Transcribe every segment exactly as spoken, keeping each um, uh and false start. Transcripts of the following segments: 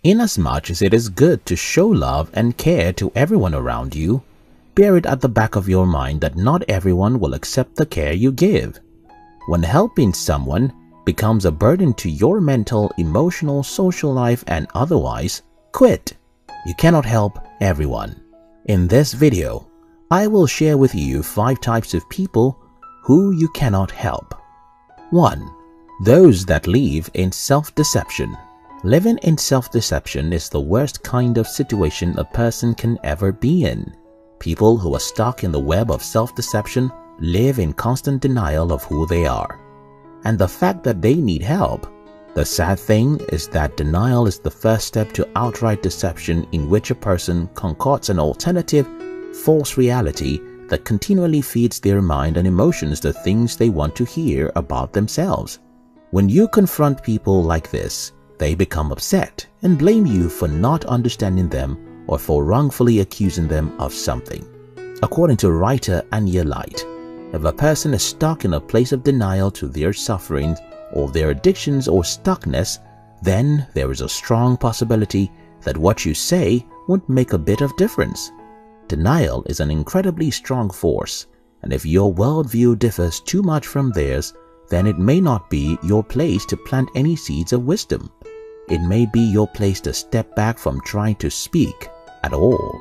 Inasmuch as it is good to show love and care to everyone around you, bear it at the back of your mind that not everyone will accept the care you give. When helping someone becomes a burden to your mental, emotional, social life and otherwise, quit. You cannot help everyone. In this video, I will share with you five types of people who you cannot help. one. Those that live in self-deception. Living in self-deception is the worst kind of situation a person can ever be in. People who are stuck in the web of self-deception live in constant denial of who they are. And the fact that they need help. The sad thing is that denial is the first step to outright deception, in which a person concocts an alternative, false reality that continually feeds their mind and emotions the things they want to hear about themselves. When you confront people like this, they become upset and blame you for not understanding them or for wrongfully accusing them of something. According to writer Anya Light, if a person is stuck in a place of denial to their sufferings or their addictions or stuckness, then there is a strong possibility that what you say won't make a bit of difference. Denial is an incredibly strong force, and if your worldview differs too much from theirs, then it may not be your place to plant any seeds of wisdom. It may be your place to step back from trying to speak at all.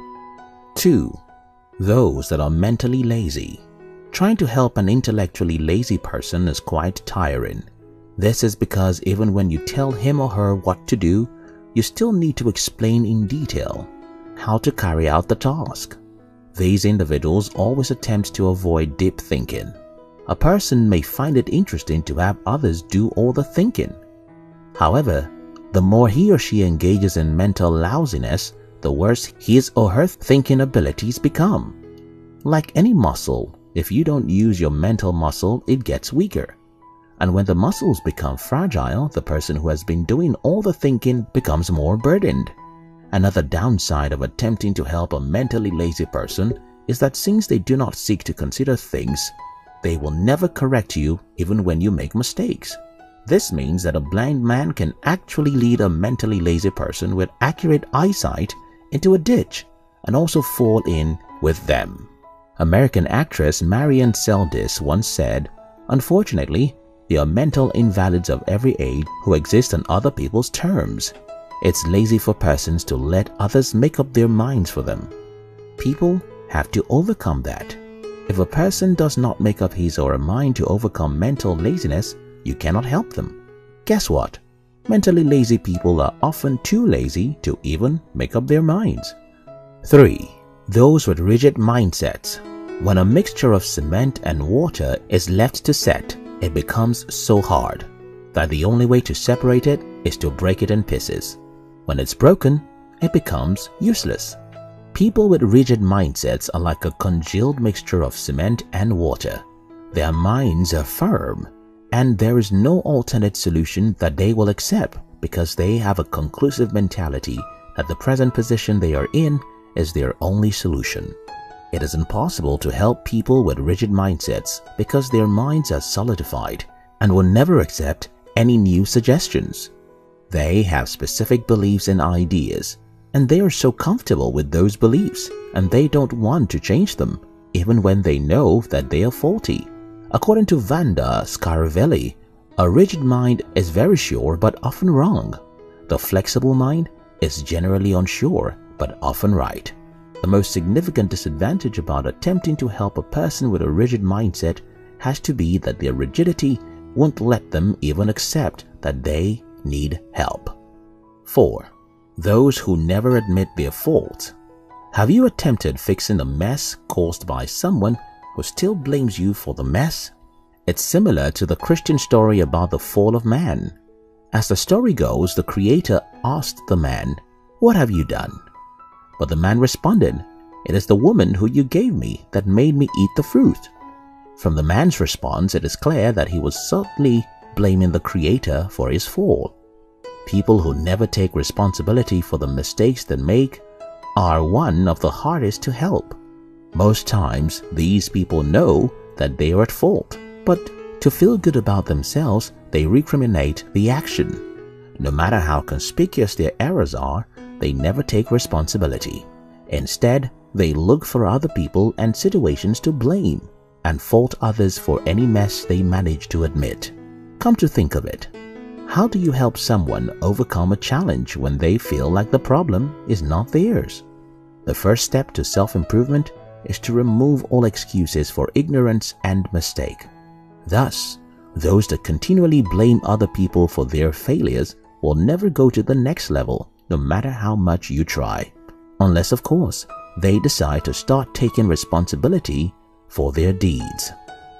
two. Those that are mentally lazy. Trying to help an intellectually lazy person is quite tiring. This is because even when you tell him or her what to do, you still need to explain in detail how to carry out the task. These individuals always attempt to avoid deep thinking. A person may find it interesting to have others do all the thinking. However, the more he or she engages in mental lousiness, the worse his or her thinking abilities become. Like any muscle, if you don't use your mental muscle, it gets weaker. And when the muscles become fragile, the person who has been doing all the thinking becomes more burdened. Another downside of attempting to help a mentally lazy person is that since they do not seek to consider things, they will never correct you even when you make mistakes. This means that a blind man can actually lead a mentally lazy person with accurate eyesight into a ditch and also fall in with them. American actress Marion Seldes once said, "Unfortunately, there are mental invalids of every age who exist on other people's terms. It's lazy for persons to let others make up their minds for them. People have to overcome that. If a person does not make up his or her mind to overcome mental laziness, you cannot help them. Guess what? Mentally lazy people are often too lazy to even make up their minds." three. Those with rigid mindsets. When a mixture of cement and water is left to set, it becomes so hard that the only way to separate it is to break it in pieces. When it's broken, it becomes useless. People with rigid mindsets are like a congealed mixture of cement and water. Their minds are firm, and there is no alternate solution that they will accept because they have a conclusive mentality that the present position they are in is their only solution. It is impossible to help people with rigid mindsets because their minds are solidified and will never accept any new suggestions. They have specific beliefs and ideas, and they are so comfortable with those beliefs, and they don't want to change them, even when they know that they are faulty. According to Vanda Scaravelli, a rigid mind is very sure but often wrong. The flexible mind is generally unsure but often right. The most significant disadvantage about attempting to help a person with a rigid mindset has to be that their rigidity won't let them even accept that they need help. four. Those who never admit their faults. Have you attempted fixing a mess caused by someone who still blames you for the mess? It's similar to the Christian story about the fall of man. As the story goes, the Creator asked the man, "What have you done?" But the man responded, "It is the woman who you gave me that made me eat the fruit." From the man's response, it is clear that he was certainly blaming the Creator for his fall. People who never take responsibility for the mistakes they make are one of the hardest to help. Most times, these people know that they are at fault, but to feel good about themselves, they recriminate the action. No matter how conspicuous their errors are, they never take responsibility. Instead, they look for other people and situations to blame and fault others for any mess they manage to admit. Come to think of it, how do you help someone overcome a challenge when they feel like the problem is not theirs? The first step to self-improvement is to remove all excuses for ignorance and mistake. Thus, those that continually blame other people for their failures will never go to the next level, no matter how much you try. Unless, of course, they decide to start taking responsibility for their deeds.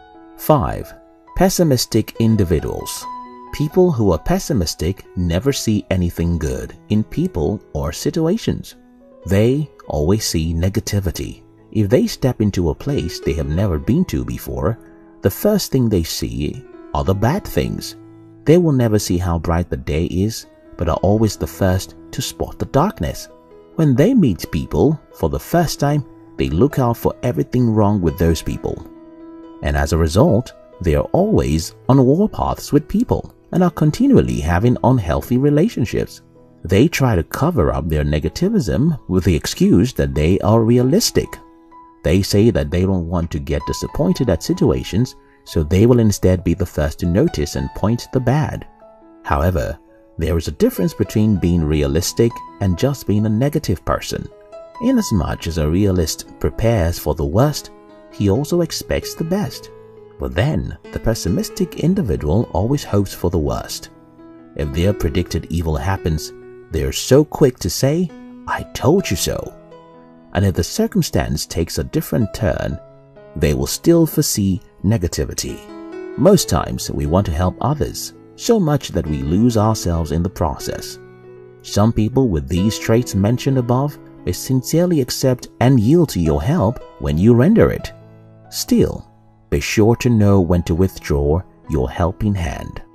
five. Pessimistic individuals. People who are pessimistic never see anything good in people or situations. They always see negativity. If they step into a place they have never been to before, the first thing they see are the bad things. They will never see how bright the day is, but are always the first to spot the darkness. When they meet people for the first time, they look out for everything wrong with those people. And as a result, they are always on warpaths with people and are continually having unhealthy relationships. They try to cover up their negativism with the excuse that they are realistic. They say that they don't want to get disappointed at situations, so they will instead be the first to notice and point the bad. However, there is a difference between being realistic and just being a negative person. Inasmuch as a realist prepares for the worst, he also expects the best. But then, the pessimistic individual always hopes for the worst. If their predicted evil happens, they are so quick to say, "I told you so." And if the circumstance takes a different turn, they will still foresee negativity. Most times, we want to help others, so much that we lose ourselves in the process. Some people with these traits mentioned above may sincerely accept and yield to your help when you render it. Still, be sure to know when to withdraw your helping hand.